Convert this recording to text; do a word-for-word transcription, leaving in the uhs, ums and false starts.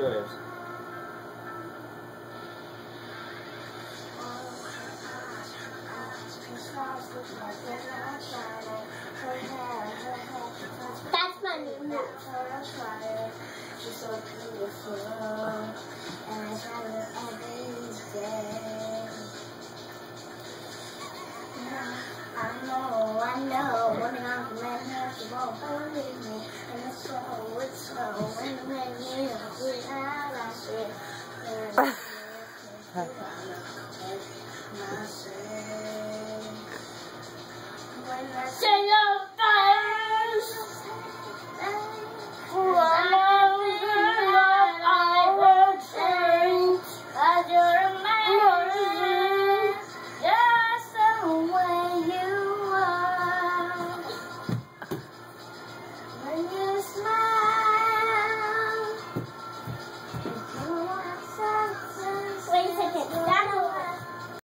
good. That's my name. She's so beautiful, and I try her every day. I know, I know, when I'm the man that you won't believe me, and it's slow, it's slow, when the man you know, we had our shit. When I say